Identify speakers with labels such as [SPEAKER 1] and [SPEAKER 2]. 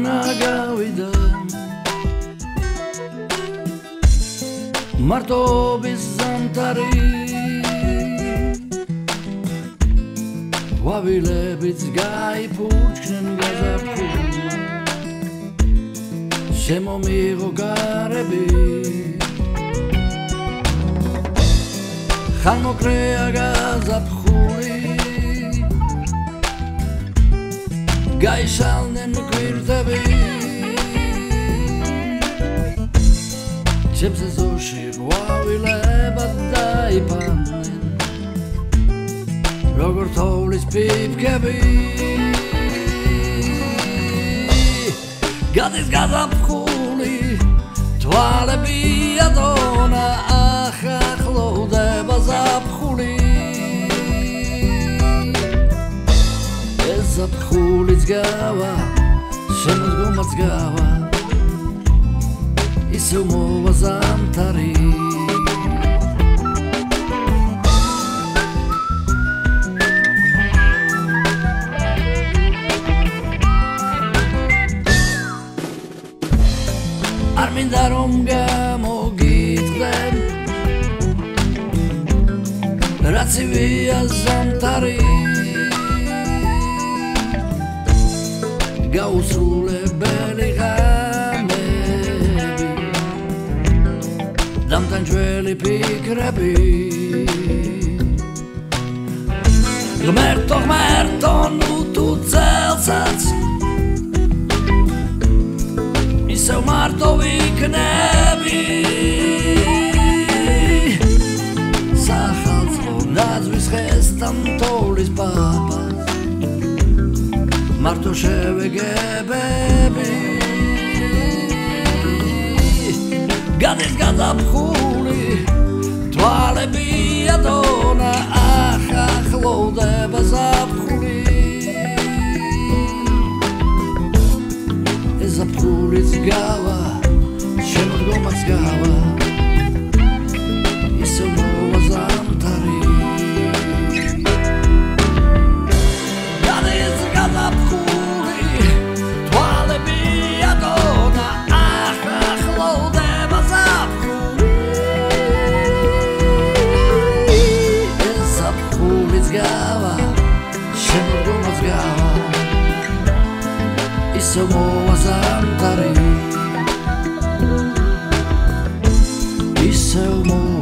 [SPEAKER 1] მანქანა გავიდა მარტობის ზამთარი ყვავილებიც გაიფუჩნენ გაზაფხულმა შემომიღო გარები ხანმოკლეა გაზაფხული გაიშალნენ გვირთები ჩემზე ზოში ყვავილებად დაიფანნენ როგორ თოვლის პიპკები გადის გაზაფხული თვალები ადონა ახახლოვდება ზაფხული ეს ზაფხულიც გავა შემოდგომაც გავა ისევ მოვა ზამთარი არ მინდა რომ გამოგიწყდნენ რაც ივია ზამთარი გაუსრულებელი ღამები დამტანჯველი ფიქრები ღმერთო ნუ თუ წელსაც ისევ მარტო ვიქნები სახალხო ნაძვის ხესთან თოვლის პაპას მარტო შევეგებები გადის გაზაფხული თვალები ადონა ახახლოვდება ზაფხული ეს ზაფხულიც გავა შემოდგომაც გავა ისევ მოვა ზამთარი გადის გაზაფხული თვალები ადონა ახახლოვდება ზაფხული ეს ზაფხულიც გავა შემოდგომაც გავა ისევ მოვა ზამთარი ისევ მოვა